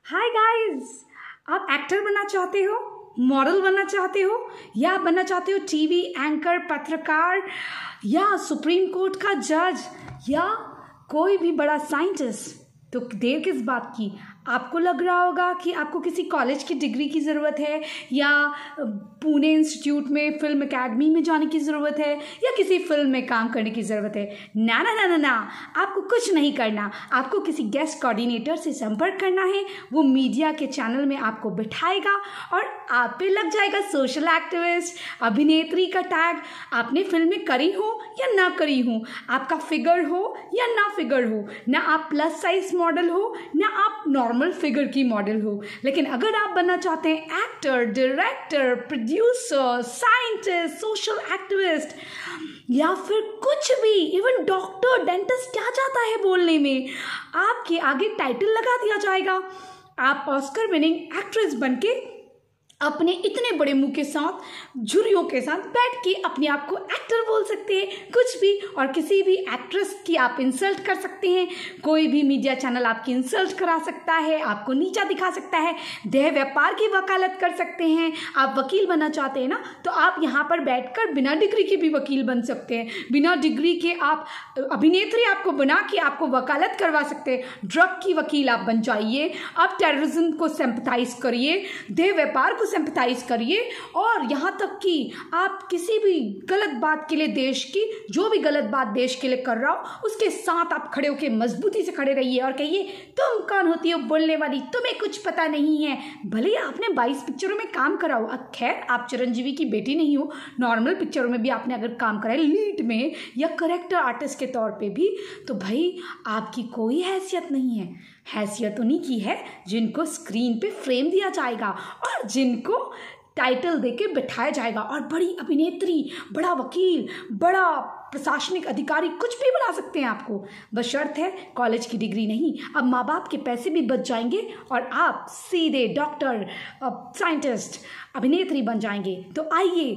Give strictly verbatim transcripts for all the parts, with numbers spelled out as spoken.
Hi guys, आप actor बनना चाहते हो, मॉडल बनना चाहते हो, या बनना चाहते हो टीवी एंकर, पत्रकार, या सुप्रीम कोर्ट का जज, या कोई भी बड़ा साइंटिस्ट? तो देर किस बात की? आपको लग रहा होगा कि आपको किसी कॉलेज की डिग्री की ज़रूरत है, या पुणे इंस्टीट्यूट में फिल्म एकेडमी में जाने की ज़रूरत है, या किसी फिल्म में काम करने की ज़रूरत है। ना ना ना ना ना, आपको कुछ नहीं करना। आपको किसी गेस्ट कोऑर्डिनेटर से संपर्क करना है। वो मीडिया के चैनल में आपको बिठाएगा और आप पे लग जाएगा सोशल एक्टिविस्ट, अभिनेत्री का टैग। आपने फिल्में करी हो या ना करी हो, आपका फिगर हो या ना फिगर हो, ना आप प्लस साइज मॉडल हो, ना आप नॉर्मल फिगर की मॉडल हो, लेकिन अगर आप बनना चाहते हैं actor, director, producer, scientist, social activist, या फिर कुछ भी, इवन डॉक्टर, डेंटिस्ट, क्या चाहता है बोलने में, आपके आगे टाइटल लगा दिया जाएगा। आप ऑस्कर विनिंग एक्ट्रेस बनके अपने इतने बड़े मुंह के साथ, झुर्रियों के साथ बैठ के अपने आप को एक्टर बोल सकते हैं, कुछ भी, और किसी भी एक्ट्रेस की आप इंसल्ट कर सकते हैं। कोई भी मीडिया चैनल आपकी इंसल्ट करा सकता है, आपको नीचा दिखा सकता है, देह व्यापार की वकालत कर सकते हैं। आप वकील बनना चाहते हैं ना, तो आप यहाँ पर बैठकर बिना डिग्री के भी वकील बन सकते हैं। बिना डिग्री के आप अभिनेत्री आपको बना के आपको वकालत करवा सकते हैं। ड्रग की वकील आप बन जाइए, आप टेररिज्म को सिंपैथाइज करिए, देह व्यापार को सिंपैथाइज करिए, और यहाँ तक कि आप किसी भी गलत बात के लिए, देश की जो भी गलत बात देश के लिए कर रहा हो, उसके साथ आप खड़े होकर मजबूती से खड़े रहिए और कहिए, तुम कौन होती हो बोलने वाली, तुम्हें कुछ पता नहीं है। भले ही आपने बाईस पिक्चरों में काम करा हो, खैर आप चिरंजीवी की बेटी नहीं हो, नॉर्मल पिक्चरों में भी आपने अगर काम करा है, लीड में या करेक्टर आर्टिस्ट के तौर पे भी, तो भाई आपकी कोई हैसियत नहीं है। हैसियत उन्हीं की है जिनको स्क्रीन पे फ्रेम दिया जाएगा और जिनको टाइटल देके बिठाया जाएगा, और बड़ी अभिनेत्री, बड़ा वकील, बड़ा प्रशासनिक अधिकारी, कुछ भी बना सकते हैं आपको। बशर्त है कॉलेज की डिग्री नहीं। अब माँ बाप के पैसे भी बच जाएंगे और आप सीधे डॉक्टर, साइंटिस्ट, अभिनेत्री बन जाएंगे। तो आइए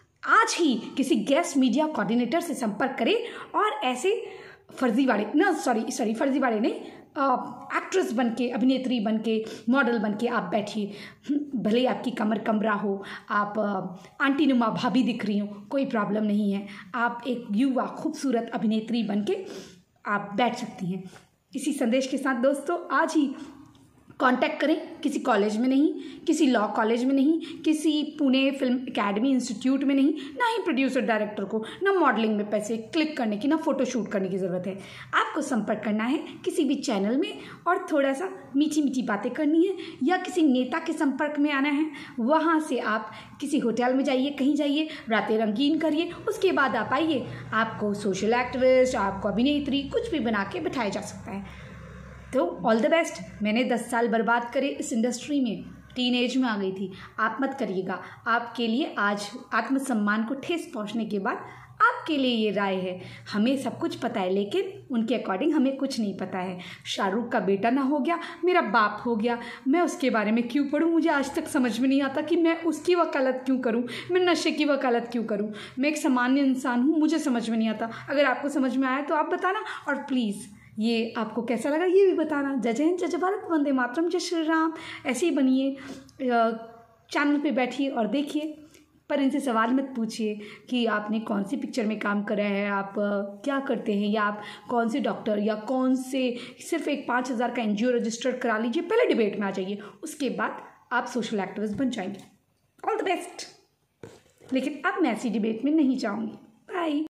आज ही किसी गेस्ट मीडिया कोऑर्डिनेटर से संपर्क करें और ऐसे फर्जीवाड़े ना सॉरी सॉरी फर्जीवाड़े नहीं, एक्ट्रेस बन के, अभिनेत्री बन के, मॉडल बन के आप बैठिए। भले आपकी कमर कमरा हो, आप आंटी नुमा भाभी दिख रही हो, कोई प्रॉब्लम नहीं है। आप एक युवा खूबसूरत अभिनेत्री बन के आप बैठ सकती हैं। इसी संदेश के साथ दोस्तों आज ही कांटेक्ट करें। किसी कॉलेज में नहीं, किसी लॉ कॉलेज में नहीं, किसी पुणे फिल्म एकेडमी इंस्टीट्यूट में नहीं, ना ही प्रोड्यूसर डायरेक्टर को, ना मॉडलिंग में पैसे क्लिक करने की, ना फोटो शूट करने की ज़रूरत है। आपको संपर्क करना है किसी भी चैनल में और थोड़ा सा मीठी मीठी बातें करनी है, या किसी नेता के संपर्क में आना है। वहाँ से आप किसी होटल में जाइए, कहीं जाइए, रातें रंगीन करिए, उसके बाद आप आइए। आपको सोशल एक्टिविस्ट, आपको अभिनेत्री, कुछ भी बना के बिठाया जा सकता है। तो ऑल द बेस्ट। मैंने दस साल बर्बाद करे इस इंडस्ट्री में, टीन एज में आ गई थी। आप मत करिएगा। आपके लिए आज आत्मसम्मान को ठेस पहुंचने के बाद आपके लिए ये राय है। हमें सब कुछ पता है, लेकिन उनके अकॉर्डिंग हमें कुछ नहीं पता है। शाहरुख का बेटा ना हो गया, मेरा बाप हो गया, मैं उसके बारे में क्यों पढ़ूं? मुझे आज तक समझ में नहीं आता कि मैं उसकी वकालत क्यों करूं, मैं नशे की वकालत क्यों करूं। मैं एक सामान्य इंसान हूं, मुझे समझ में नहीं आता। अगर आपको समझ में आया तो आप बताना, और प्लीज़ ये आपको कैसा लगा ये भी बताना। जय जय हिंद, जय जय भारत, वंदे मातरम, जय श्री राम। ऐसे ही बनिए, चैनल पे बैठिए और देखिए, पर इनसे सवाल मत पूछिए कि आपने कौन सी पिक्चर में काम करा है, आप क्या करते हैं, या आप कौन से डॉक्टर, या कौन से, सिर्फ एक पाँच हज़ार का एन जी ओ रजिस्टर करा लीजिए, पहले डिबेट में आ जाइए, उसके बाद आप सोशल एक्टिविस्ट बन जाएंगे। All the best. लेकिन अब मैं ऐसी डिबेट में नहीं जाऊँगी। बाय।